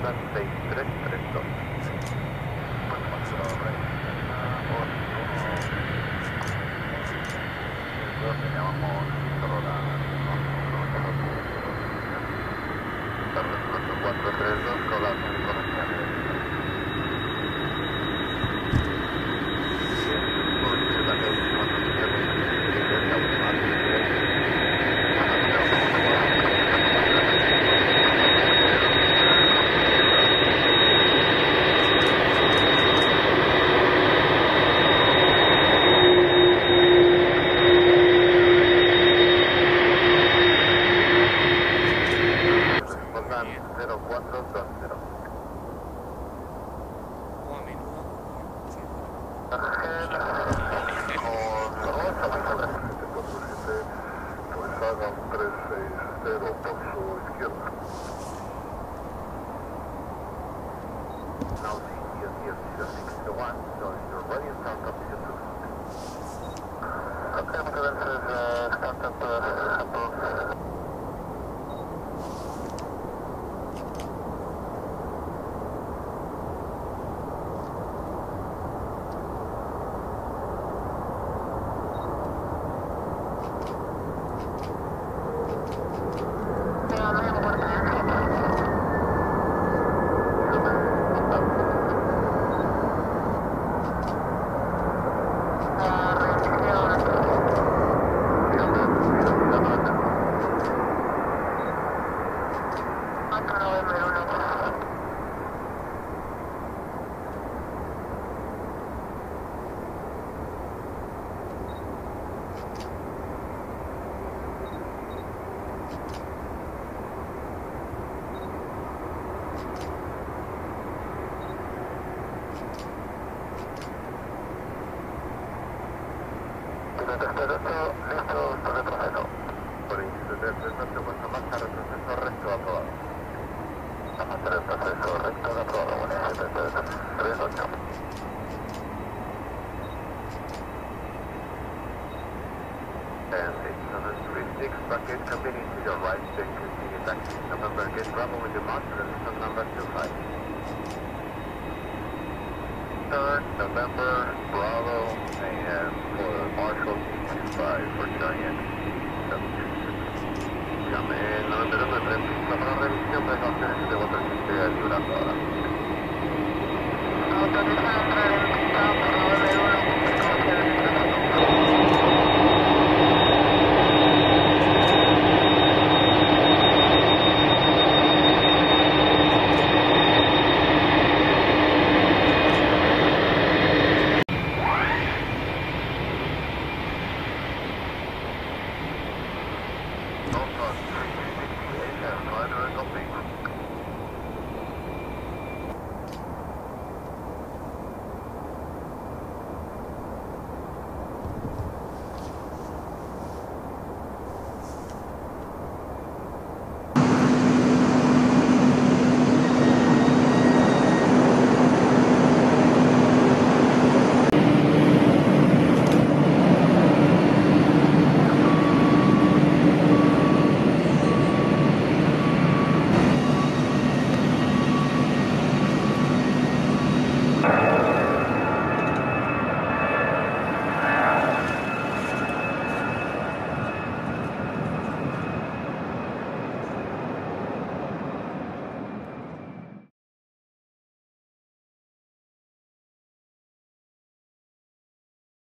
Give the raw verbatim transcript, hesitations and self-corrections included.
Cessna seis tres tres dos. Bueno, Foxtrot Rey, le llamamos Corolla, cuatro cuatro tres dos, Corolla correspondiente. cero cuatro dos cero. O a menudo. Pues hagan tres seis cero por su izquierda. Now the E S D zero six zero one, so you're ready and start up to two. Okay, Motorenses, uh, start up, uh, approved. Listo, listo, por retroceso. Por inciso de retroceso, cuanto más a retroceso, recto aprobado. Vamos a retroceso, recto aprobado, bueno, tres ocho. And six seven three six, package coming to your right, then continue taxi. November, get Bravo with your mark, resistance number two five. Third, November, Bravo, and for Marshall two five for Giant. Llame noventa y dos de tres, para revisión, precauciones de botón que esté librando ahora.